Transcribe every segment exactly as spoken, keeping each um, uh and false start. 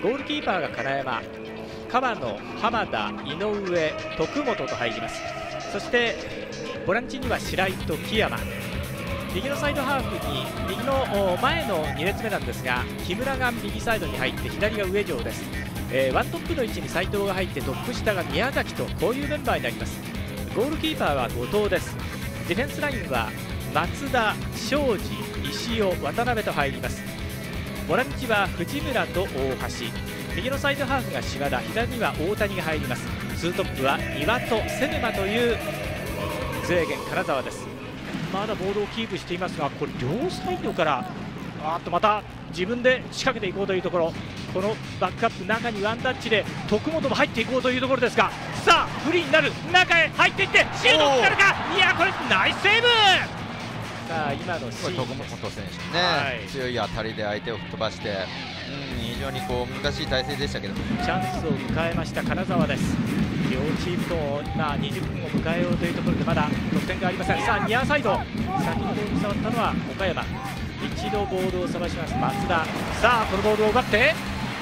ゴールキーパーが金山、川野、浜田、井上、徳本と入ります。そしてボランチには白井と木山、右のサイドハーフに右の前のに列目なんですが、木村が右サイドに入って左が上条です。えー、ワントップの位置に斉藤が入ってトップ下が宮崎と、こういうメンバーになります。ゴールキーパーは後藤です。ディフェンスラインは松田、庄司、石尾、渡辺と入ります。ボランチは藤村と大橋、右のサイドハーフが島田、左には大谷が入ります。ツートップは岩戸、瀬沼というズ源金沢です。まだボールをキープしていますが、これ両サイドからあーっとまた自分で仕掛けていこうというところ、このバックアップ中にワンタッチで徳本も入っていこうというところですが、さあフリーになる、中へ入っていってシュートを打るか、いやこれナイスセーブ。さあ今のシーン、 徳本選手ね、はい、強い当たりで相手を吹っ飛ばして、うん、非常にこう難しい体勢でしたけど、 チャンスを迎えました金沢です。両チームとも今にじゅっぷんを迎えようというところでまだ得点がありません。さあニアサイド、先にボールに触ったのは岡山、一度ボールをさばします松田。さあこのボールを奪って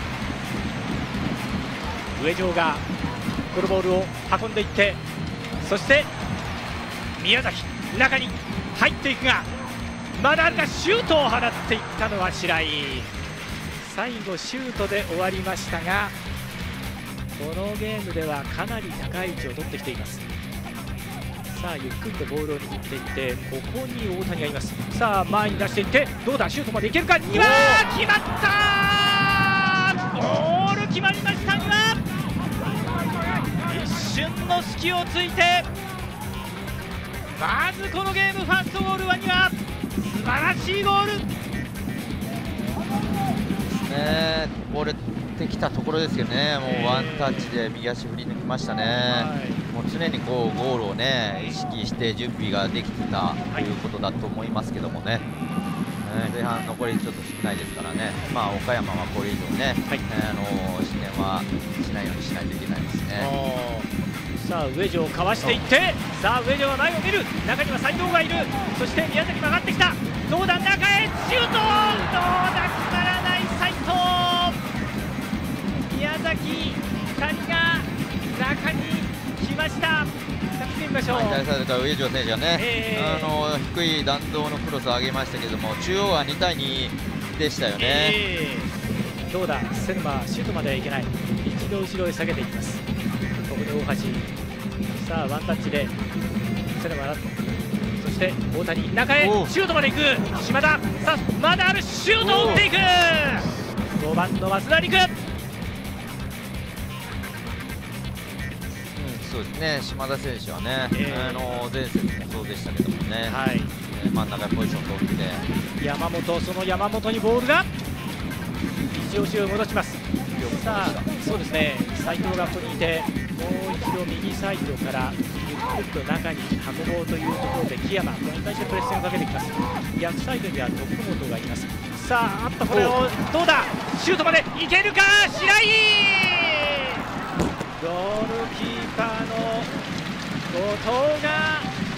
上条がこのボールを運んでいって、そして宮崎中に入っていくが、まだあるか、シュートを放っていったのは白井。最後シュートで終わりましたが、このゲームではかなり高い位置を取ってきています。さあゆっくりとボールを握っていって、ここに大谷がいます。さあ前に出していって、どうだ、シュートまでいけるか、にわ決まった、ゴール決まりました。にわ一瞬の隙をついて、まずこのゲームファーストゴールはにわ、素晴らしいゴールですね。これできたところですけどね、もうワンタッチで右足振り抜きましたね。はい、もう常にこうゴールをね意識して準備ができてたということだと思いますけどもね。はい、前半残りちょっと少ないですからね、まあ岡山はこれ以上ね、はい、あの失点はしないようにしないといけないですね。 さあ上条をかわしていって、さあ上条は前を見る、中には斉藤がいる、そして宮崎も上がってきた、どうだ、中へシュート、どうだ、決まらない斉藤、宮崎ふたりが中に来ました。見てみましょう。 左サイドから上条選手がね、えー、あの低い弾道のクロスを上げましたけども、中央はにたいにでしたよね。 えー、どうだ、セルマーシュートまではいけない、一度後ろへ下げていきます。ここで大橋、さあワンタッチでセルマー、そして大谷中へシュートまで行く島田、さあまだある、シュートを打っていくごばんの増田陸。 そうですね、島田選手はね、えー、あの前節もそうでしたけどもね、はい、えー、真ん中にポジションを取って山本、その山本にボールが一押しを戻します。さあそうですね、斉藤がここにいて、もう一度右サイドからゆっくりと中に運ぼうというところで木山、これに対してプレッシングをかけてきます。逆サイドには徳本がいます。さああった、これをどうだ、シュートまでいけるか、白井、ゴールキーパーの後藤が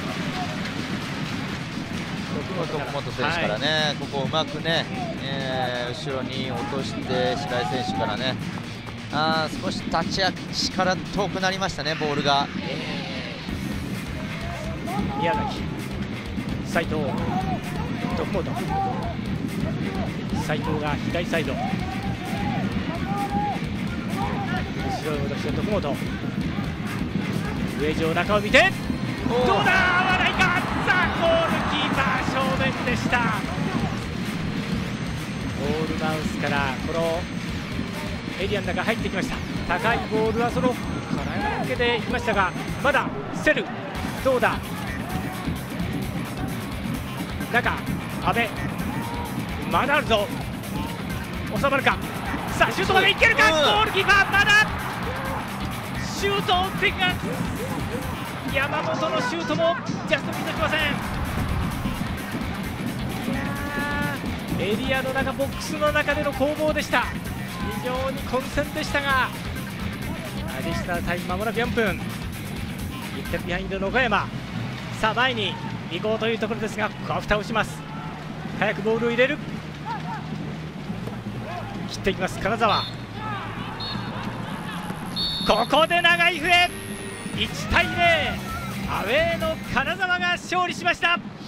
徳本選手からね、はい、ここをうまくね、えー、後ろに落として白井選手からね、あ少し立ち足から遠くなりましたね、ボールが。 えー、宮崎、斉藤、徳本、斉藤が左サイド、後ろへ戻して徳本、上条中を見て、どうだ、合わないか、さあゴールキーパー正面でした。ゴールマウスからこのエリアの中入ってきました。高いボールはその金抜けでいきましたが、まだセル、どうだ、中阿部、まだあるぞ、収まるか、さあシュートまでいけるか、ゴールキーパーまだシュートを打っていくが、山本のシュートもジャストミートしません。エリアの中、ボックスの中での攻防でした。非常に混戦でしたが、アディショナルタイムまもなくよんぷん、いってんビハインドの岡山、さあ前に行こうというところですが、ここは蓋をします。早くボールを入れる、切っていきます金沢、 ここで長井笛いちたいゼロ、アウェーの金沢が勝利しました。